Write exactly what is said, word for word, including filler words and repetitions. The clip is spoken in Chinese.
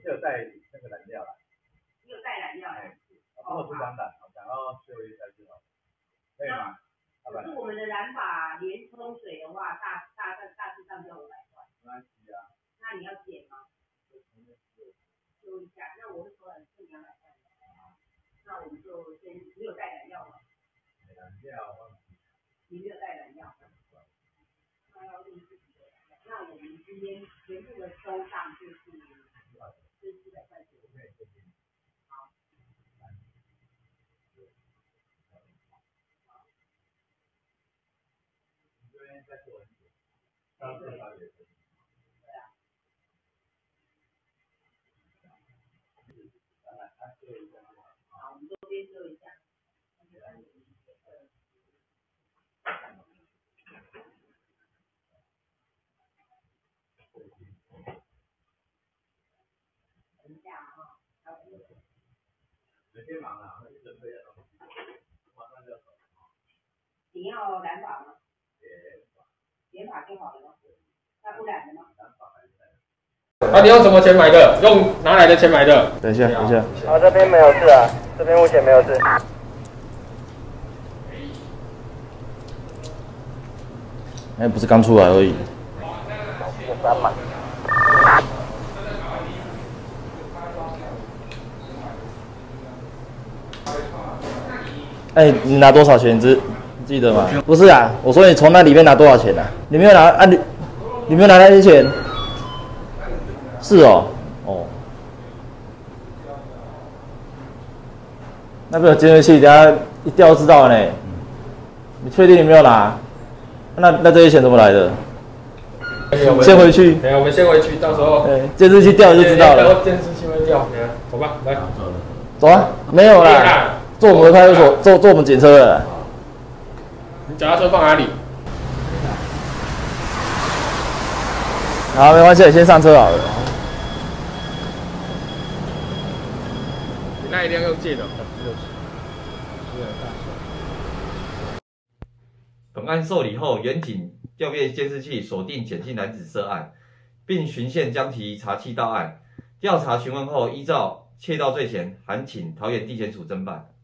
有带那个燃料来。 你有带燃料来？ 帮我出张胆，我想要修一下就好，可以吗？ 可是我们的染发连冲水的话，大大大大致上就要五百块。 没关系啊。那你要剪吗？修一下，那我会说是两百块。那我们就先，你有带燃料吗？ 燃料。 你没有带燃料。那要用自己的燃料。那我们今天全部的收上就是就是四百块钱。好。 你这边再做很久，到至少也可以。 对啊。 来，他修一下。 好，我们这边修一下。等一下啊， 有些忙啊，那就准备要东西，马上就要走。 你要染发吗？ 剪发，剪发就好了吗？那不染的吗？ 染发还是啊，你用什么钱买的？用哪来的钱买的？ 等一下，等一下。 啊，这边没有事啊，这边目前没有事。 哎，不是刚出来而已。 三满。 哎，你拿多少钱？知记得吗？不是啊，我说你从那里面拿多少钱啊？你没有拿啊？你你没有拿那些钱？是哦，哦。那边有监视器，等下一调就知道了呢。你确定你没有拿？那那这些钱怎么来的？先回去。 等下我们先回去，到时候。 对，监视器调就知道了。 监视器会调，走吧，来。 走啊，没有啦。坐我们的派出所，坐坐我们警车的。 你脚踏车放哪里？ 好，没关系，先上车好了。 你那一定要用借的。 本案受理后，原警调阅监视器，锁定简姓男子涉案，并循线将其查缉到案。调查询问后，依照窃盗罪嫌，函请桃园地检署侦办。